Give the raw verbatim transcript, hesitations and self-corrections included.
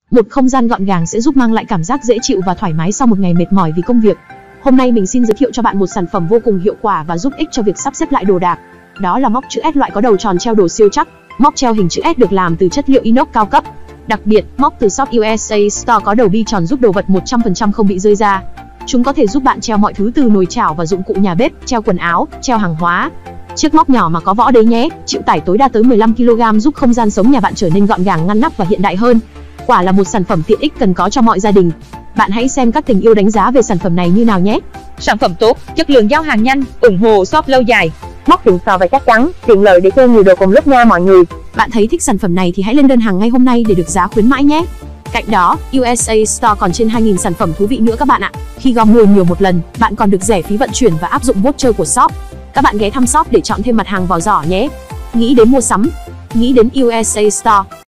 Một không gian gọn gàng sẽ giúp mang lại cảm giác dễ chịu và thoải mái sau một ngày mệt mỏi vì công việc. Hôm nay mình xin giới thiệu cho bạn một sản phẩm vô cùng hiệu quả và giúp ích cho việc sắp xếp lại đồ đạc. Đó là móc chữ S loại có đầu tròn treo đồ siêu chắc. Móc treo hình chữ S được làm từ chất liệu inox cao cấp. Đặc biệt, móc từ shop u ét a Store có đầu bi tròn giúp đồ vật một trăm phần trăm không bị rơi ra. Chúng có thể giúp bạn treo mọi thứ từ nồi chảo và dụng cụ nhà bếp, treo quần áo, treo hàng hóa. Chiếc móc nhỏ mà có vỏ đấy nhé, chịu tải tối đa tới mười lăm ki lô gam giúp không gian sống nhà bạn trở nên gọn gàng ngăn nắp và hiện đại hơn. Quả là một sản phẩm tiện ích cần có cho mọi gia đình. Bạn hãy xem các tình yêu đánh giá về sản phẩm này như nào nhé. Sản phẩm tốt, chất lượng giao hàng nhanh, ủng hộ shop lâu dài. Móc xịn sò và chắc chắn, tiện lợi để chơi nhiều đồ cùng lúc nha mọi người. Bạn thấy thích sản phẩm này thì hãy lên đơn hàng ngay hôm nay để được giá khuyến mãi nhé. Cạnh đó, u ét a Store còn trên hai nghìn sản phẩm thú vị nữa các bạn ạ. Khi gom mua nhiều một lần, bạn còn được rẻ phí vận chuyển và áp dụng voucher của shop. Các bạn ghé thăm shop để chọn thêm mặt hàng vào giỏ nhé. Nghĩ đến mua sắm, nghĩ đến u ét a Store.